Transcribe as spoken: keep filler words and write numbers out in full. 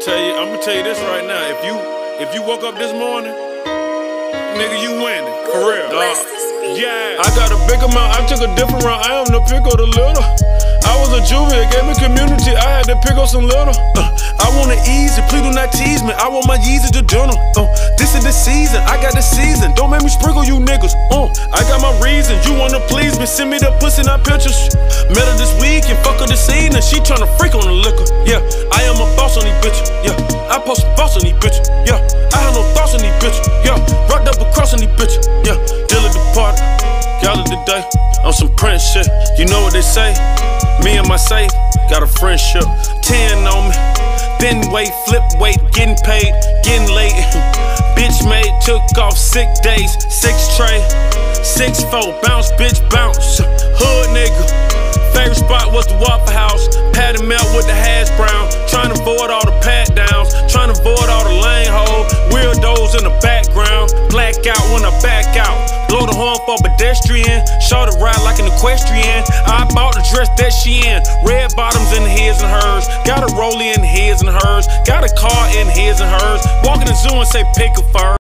tell you, I'm gonna tell you this right now. If you if you woke up this morning, nigga, you winning. For real. Dog. Yeah. I got a big amount, I took a different route. I am the pick of the little. I was a juvie, it gave me community. I had to pick up some little. Uh, I want it easy, please do not tease me. I want my Yeezy to dinner. Uh, this is the season, I got the season. Don't make me sprinkle you niggas. Uh, I got my reason, you wanna please me. Send me the pussy, not pictures. Met her this week and fuck her this evening. She tryna freak on the liquor. Yeah, I am a boss on these bitches. Yeah, I post a boss on these bitches. Yeah, I have no thoughts on these bitches. Yeah, rocked up across on these bitches. Yeah, deal at the party, gala today. On some Prince shit, you know what they say. Me and my safe, got a friendship. Ten on me, then wait, flip weight, getting paid, getting late. Bitch made, took off sick days, six tray, six four, bounce, bitch bounce. Hood nigga, favorite spot was the Waffle House. Patty melt with the hash brown, trying to avoid all the pat downs, trying to avoid all the lane holes, weirdos in the background. Black out when I back out. Blow the horn for pedestrian, show the ride like an equestrian. I bought the dress that she in, red bottoms in his and hers. Got a rollie in his and hers, got a car in his and hers. Walk in the zoo and say pick a fur.